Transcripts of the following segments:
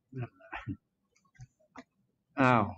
อ้าว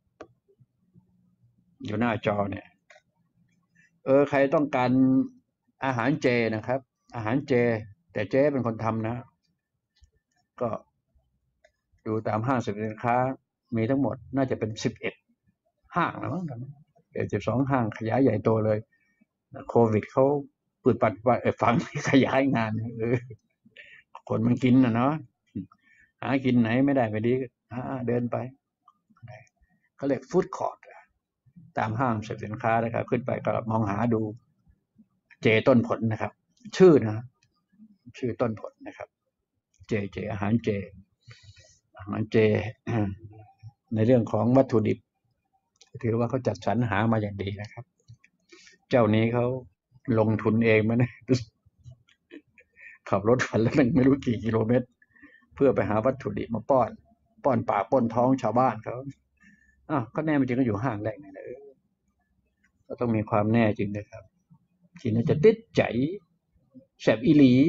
อยู่หน้าจอเนี่ยใครต้องการอาหารเจนะครับอาหารเจแต่เจ๊เป็นคนทำนะก็ดูตามห้างสรรพสินค้ามีทั้งหมดน่าจะเป็น11ห้างแล้วมั้งตอนนี้12ห้างขยายใหญ่โตเลยโควิดเขาปืดปัดฝังขยายงานคนมันกินนะเนาะหากินไหนไม่ได้ไม่ดีเดินไปเขาเรียกฟู้ดคอร์ทตามห้างสรรพสินค้านะครับขึ้นไปก็มองหาดูเจต้นผลนะครับชื่อนะชื่อต้นผลนะครับเจอาหารเจอาหารเจในเรื่องของวัตถุดิบถือว่าเขาจัดสรรหามาอย่างดีนะครับเจ้านี้เขาลงทุนเองมั้ยนะขับรถวันละไม่รู้กี่กิโลเมตรเพื่อไปหาวัตถุดิบมาป้อนปากป้อนท้องชาวบ้านเขาก็แน่มันจริงก็อยู่ห้างแรกนี่นะก็ต้องมีความแน่จริงนะครับทีนี้จะติดใจแสบอีหลี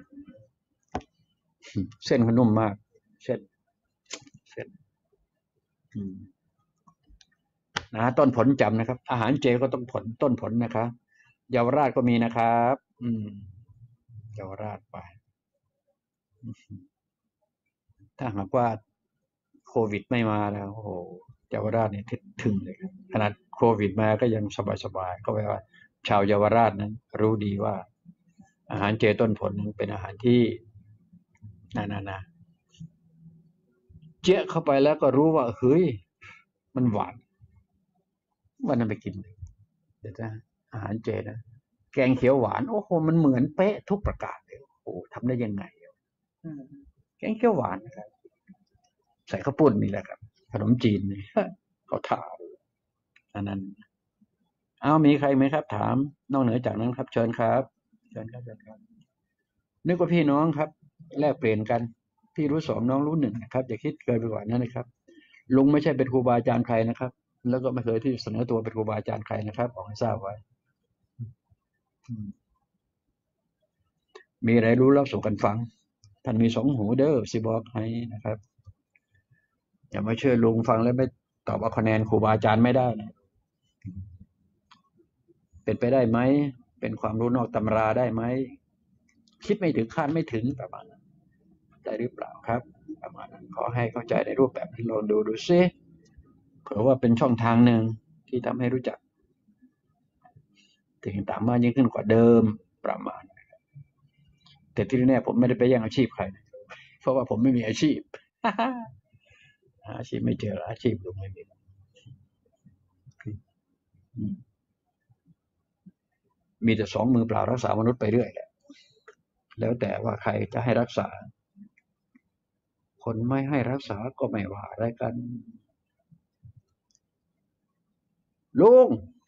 เส้นเขานุ่มมากเส้นเส้นนะต้นผลจำนะครับอาหารเจก็ต้องผลต้นผลนะครับเยาวราชก็มีนะครับเยาวราชไปถ้าหากว่าโควิดไม่มาแล้วโอ้โหเยาวราชเนี่ยถึงเลยครับขนาดโควิดมาก็ยังสบายๆก็แปลว่าชาวเยาวราชนั้นรู้ดีว่าอาหารเจต้นผลนั้นเป็นอาหารที่นาเจ๊เข้าไปแล้วก็รู้ว่าเฮ้ยมันหวานวันนั้นไปกินเดี๋ยวนะอาหารเจนะแกงเขียวหวานโอ้โหมันเหมือนเป๊ะทุกประการเลยโอ้โหทำได้ยังไงแกงเขียวหวานนะครับใส่ข้าวปุ้นนี่แหละครับขนมจีนนี่เขาถามอันนั้นมีใครไหมครับถามนอกเหนือจากนั้นครับเชิญครับเชิญครับเชิญครับนึกว่าพี่น้องครับแลกเปลี่ยนกันพี่รู้สองน้องรู้หนึ่งนะครับอย่าคิดเกินไปกว่านั้นนะครับลุงไม่ใช่เป็นครูบาอาจารย์ใครนะครับแล้วก็ไม่เคยที่เสนอตัวเป็นครูบาอาจารย์ใครนะครับบอกให้ทราบไว้มีอะไรรู้เล่าสู่กันฟังท่านมีสองหูเด้อสิบอกให้นะครับอย่ามาเชื่อลุงฟังแล้วไม่ตอบเอาคะแนนครูบาอาจารย์ไม่ได้นะเป็นไปได้ไหมเป็นความรู้นอกตำราได้ไหมคิดไม่ถึงคาดไม่ถึงประมาณนั้นได้หรือเปล่าครับประมาณนั้นขอให้เข้าใจในรูปแบบที่ลองดูซิเผื่อว่าเป็นช่องทางหนึ่งที่ทำให้รู้จักถึงตามมายิ่งขึ้นกว่าเดิมประมาณแต่ที่แน่ผมไม่ได้ไปแย่งอาชีพใครเพราะว่าผมไม่มีอาชีพหาอาชีพไม่เจออาชีพลุงไม่มีมีแต่สองมือเปล่ารักษามนุษย์ไปเรื่อยแหละแล้วแต่ว่าใครจะให้รักษาคนไม่ให้รักษาก็ไม่ว่าอะไรกันลุง